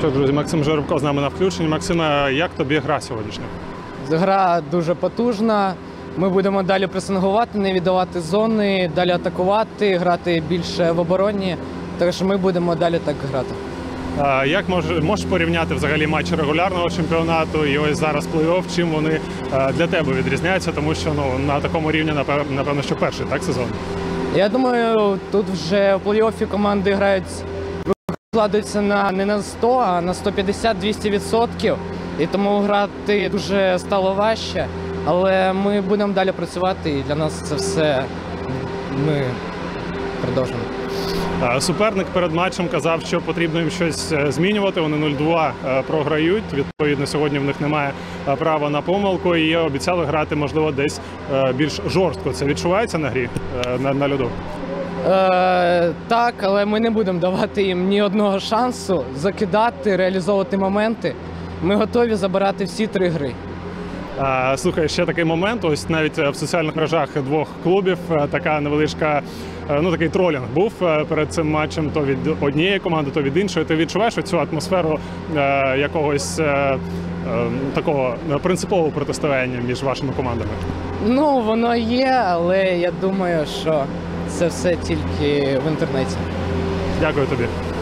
Що, друзі, Максим Жеребко з нами на включенні. Максиме, як тобі гра сьогоднішня? Гра дуже потужна. Ми будемо далі пресингувати, не віддавати зони, далі атакувати, грати більше в обороні. Так що ми будемо далі так грати. Як можеш порівняти взагалі матчі регулярного чемпіонату і ось зараз плей-офф, чим вони для тебе відрізняються? Тому що на такому рівні, напевно, що перший сезон. Я думаю, тут вже в плей-оффі команди грають, викладаються не на 100, а на 150-200%. І тому грати дуже стало важче. Але ми будемо далі працювати, і для нас це все ми продовжимо. Суперник перед матчем казав, що потрібно їм щось змінювати. Вони 0-2 програють. Відповідно, сьогодні в них немає права на помилку. І обіцяли грати, можливо, десь більш жорстко. Це відчувається на грі, на льоду? Так, але ми не будемо давати їм ні одного шансу закидати, реалізовувати моменти. Ми готові забирати всі 3 гри. Слухай, ще такий момент. Ось навіть в соціальних мережах двох клубів така невеличка, такий тролінг був перед цим матчем то від однієї команди, то від іншої. Ти відчуваєш цю атмосферу якогось такого принципового протистояння між вашими командами? Ну, воно є, але я думаю, що це все тільки в інтернеті. Дякую тобі.